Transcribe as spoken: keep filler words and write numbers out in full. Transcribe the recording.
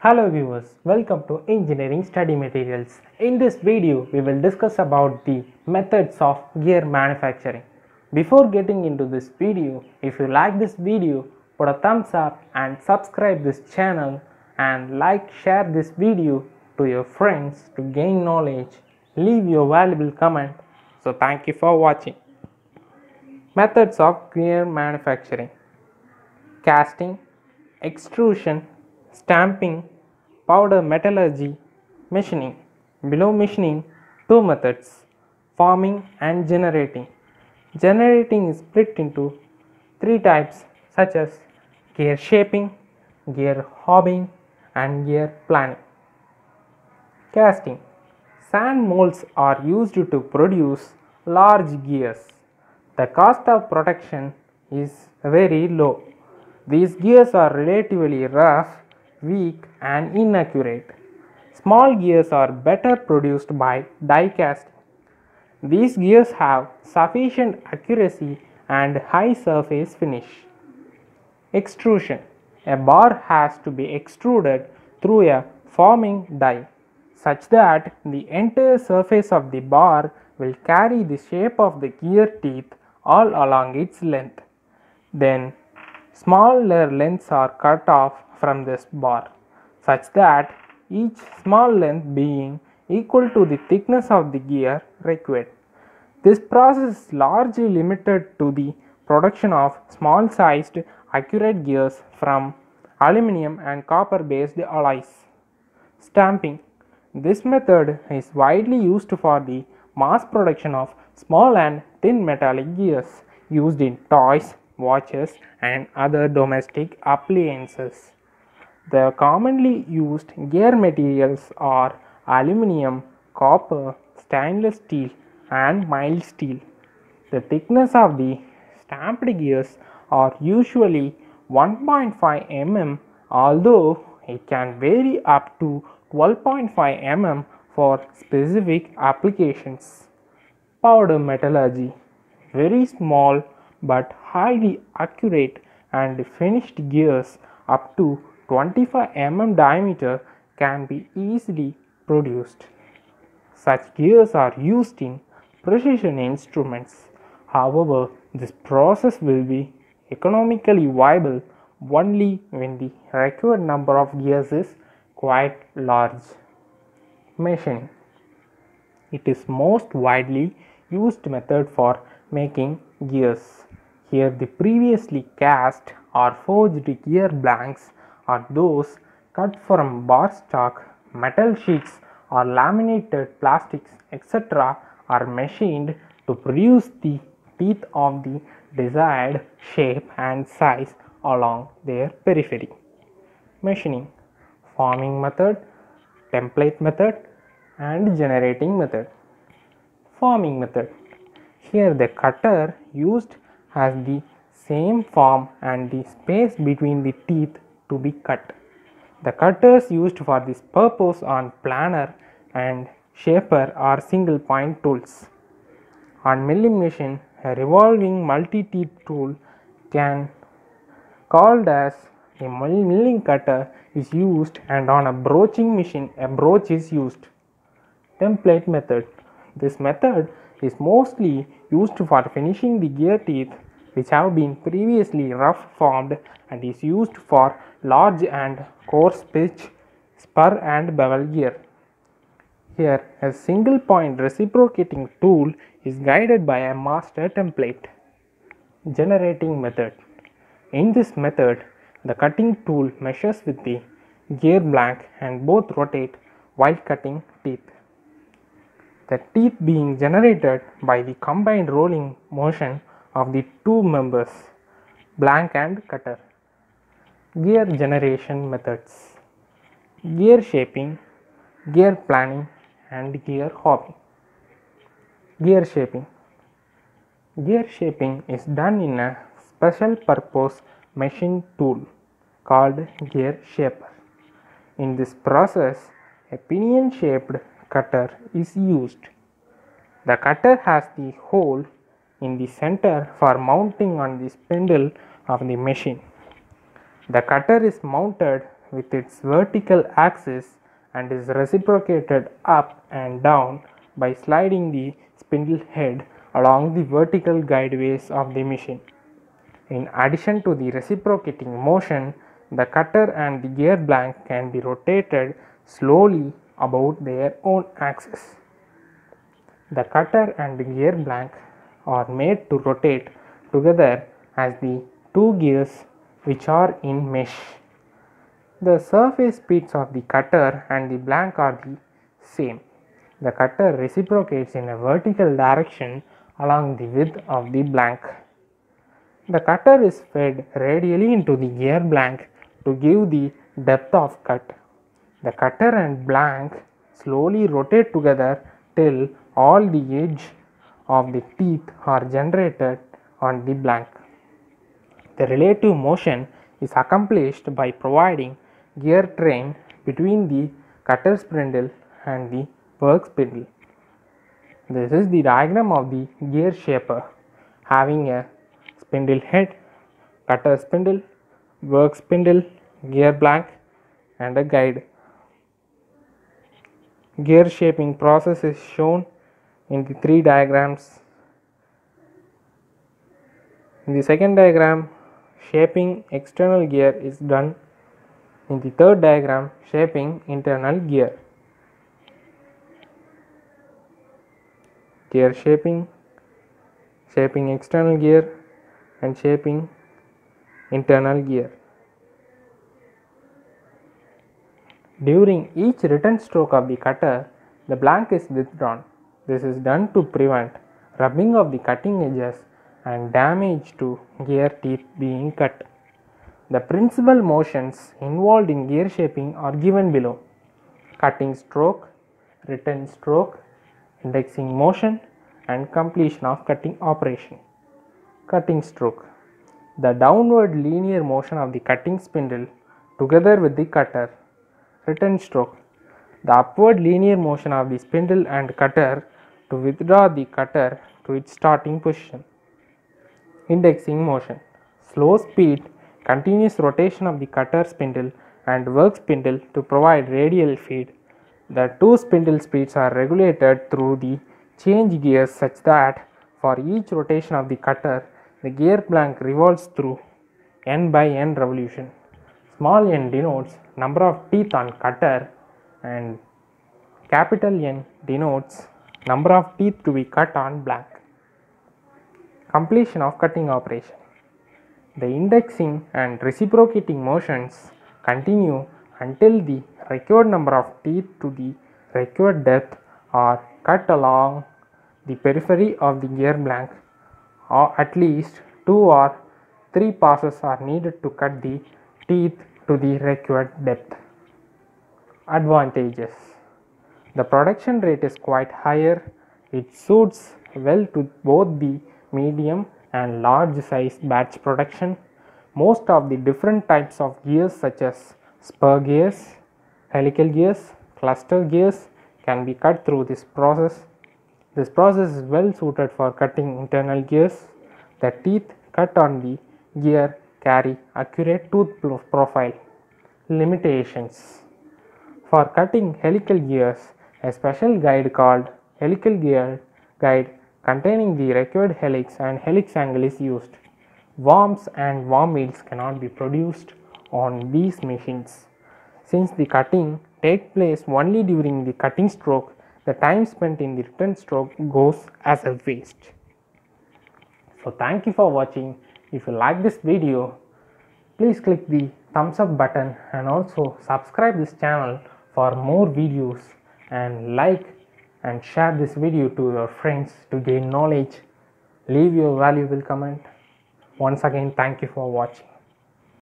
Hello viewers, welcome to Engineering Study Materials. In this video, we will discuss about the methods of gear manufacturing. Before getting into this video, if you like this video, put a thumbs up and subscribe this channel and like share this video to your friends to gain knowledge. Leave your valuable comment. So thank you for watching. Methods of gear manufacturing: casting, extrusion, stamping, powder metallurgy, machining. Below machining, two methods: forming and generating. Generating is split into three types such as gear shaping, gear hobbing, and gear planing. Casting. Sand molds are used to produce large gears. The cost of production is very low. These gears are relatively rough, weak and inaccurate. Small gears are better produced by die casting. These gears have sufficient accuracy and high surface finish. Extrusion. A bar has to be extruded through a forming die such that the entire surface of the bar will carry the shape of the gear teeth all along its length. Then smaller lengths are cut off from this bar such that each small length being equal to the thickness of the gear required. This process is largely limited to the production of small sized accurate gears from aluminum and copper based alloys. Stamping. This method is widely used for the mass production of small and thin metallic gears used in toys, watches and other domestic appliances. The commonly used gear materials are aluminum, copper, stainless steel and mild steel. The thickness of the stamped gears are usually one point five millimeters, although it can vary up to twelve point five millimeters for specific applications. Powder metallurgy. Very small but highly accurate and finished gears up to twenty-five millimeters diameter can be easily produced. Such gears are used in precision instruments. However, this process will be economically viable only when the required number of gears is quite large. Machining. It is most widely used method for making gears. Here the previously cast or forged gear blanks are those cut from bar stock, metal sheets or laminated plastics et cetera are machined to produce the teeth of the desired shape and size along their periphery. Machining. Forming method, template method and generating method. Forming method. Here the cutter used has the same form and the space between the teeth to be cut. The cutters used for this purpose on planer and shaper are single point tools. On milling machine, a revolving multi-teeth tool can called as a milling cutter is used, and on a broaching machine a broach is used. Template method. This method is mostly used for finishing the gear teeth which have been previously rough formed and is used for large and coarse pitch, spur and bevel gear. Here a single point reciprocating tool is guided by a master template. Generating method. In this method, the cutting tool measures with the gear blank and both rotate while cutting teeth. The teeth being generated by the combined rolling motion of the two members, blank and cutter. Gear generation methods: gear shaping, gear planing and gear hobbing. Gear shaping. Gear shaping is done in a special purpose machine tool called gear shaper. In this process, a pinion shaped cutter is used. The cutter has the hole in the center for mounting on the spindle of the machine. The cutter is mounted with its vertical axis and is reciprocated up and down by sliding the spindle head along the vertical guideways of the machine. In addition to the reciprocating motion, the cutter and the gear blank can be rotated slowly about their own axis. The cutter and the gear blank are made to rotate together as the two gears which are in mesh. The surface speeds of the cutter and the blank are the same. The cutter reciprocates in a vertical direction along the width of the blank. The cutter is fed radially into the gear blank to give the depth of cut. The cutter and blank slowly rotate together till all the edge of the teeth are generated on the blank. The relative motion is accomplished by providing gear train between the cutter spindle and the work spindle. This is the diagram of the gear shaper, having a spindle head, cutter spindle, work spindle, gear blank and a guide. Gear shaping process is shown in the three diagrams. In the second diagram, shaping external gear is done. In the third diagram, shaping internal gear. Gear shaping, shaping external gear and shaping internal gear. During each return stroke of the cutter, the blank is withdrawn. This is done to prevent rubbing of the cutting edges and damage to gear teeth being cut. The principal motions involved in gear shaping are given below: cutting stroke, return stroke, indexing motion and completion of cutting operation. Cutting stroke: the downward linear motion of the cutting spindle together with the cutter. Return stroke: the upward linear motion of the spindle and cutter to withdraw the cutter to its starting position. Indexing motion: slow speed continuous rotation of the cutter spindle and work spindle to provide radial feed. The two spindle speeds are regulated through the change gears such that for each rotation of the cutter, the gear blank revolves through n by n revolution. Small n denotes number of teeth on cutter and capital N denotes number of teeth to be cut on blank. Completion of cutting operation: the indexing and reciprocating motions continue until the required number of teeth to the required depth are cut along the periphery of the gear blank, or at least two or three passes are needed to cut the teeth to the required depth. Advantages: the production rate is quite higher. It suits well to both the medium and large size batch production. Most of the different types of gears such as spur gears, helical gears, cluster gears can be cut through this process. This process is well suited for cutting internal gears. The teeth cut on the gear carry accurate tooth profile. Limitations: for cutting helical gears, a special guide called helical gear guide containing the required helix and helix angle is used. Worms and worm wheels cannot be produced on these machines. Since the cutting takes place only during the cutting stroke, the time spent in the return stroke goes as a waste. So thank you for watching. If you like this video, please click the thumbs up button and also subscribe this channel for more videos, and like and share this video to your friends to gain knowledge. Leave your valuable comment. Once again, thank you for watching.